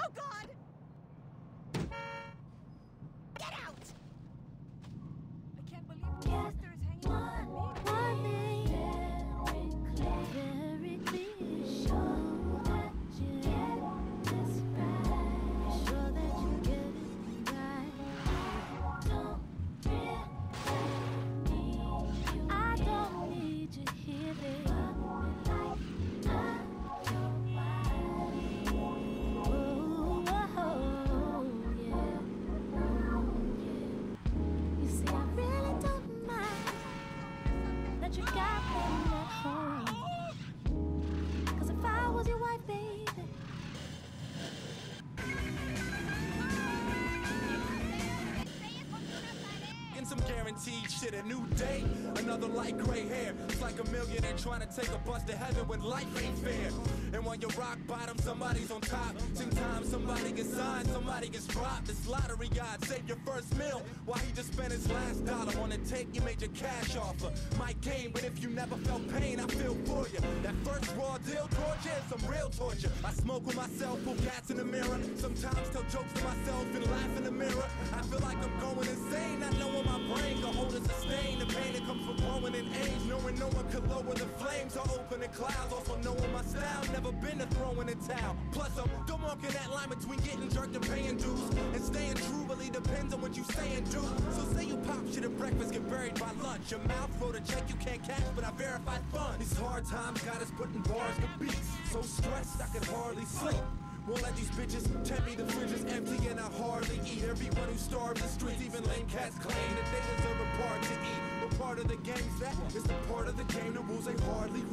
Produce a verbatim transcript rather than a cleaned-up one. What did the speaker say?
Oh, God! Get out! I can't believe the monster is hanging out with me. One thing very clear, very clear. Show that you get this right. Be sure that you get it right. Don't really need you. I don't need you here, baby. Like I don't mind. Oh, oh, yeah. You see, I really don't mind that you got them at home. Cause if I was your wife, baby, Getting some guaranteed shit, a new day, another light gray hair. It's like a millionaire trying to take a bus to heaven when life ain't fair. And when you're rock bottom, somebody's on top. Sometimes somebody gets signed, somebody gets dropped. This lottery god saved your first meal while he just spent his last dollar on a tape you made your cash offer. Might gain, but if you never felt pain, I feel for you. That first raw deal torture is some real torture. I smoke with myself, pull cats in the mirror. Sometimes tell jokes to myself and laugh in the mirror. I feel like I'm going insane, not knowing my brain can hold and sustain the pain that comes from growing in age. Knowing no one could lower the flames or open the clouds. Also knowing my style, never been a throwing in towel. Plus I'm still walking that line between getting jerked and paying dues. And staying true really depends on what you say and do. So say you pop shit at breakfast, get buried by lunch. Your mouth wrote a check you can't cash, but I verified funds. These hard times got us putting bars to beats. So stressed I could hardly sleep. Won't let these bitches tempt me, the fridge is empty and I hardly eat. Everyone who starves the streets, even lame cats claim that they deserve a part to eat. But part of the game's that, it's the part of the game, the rules ain't hardly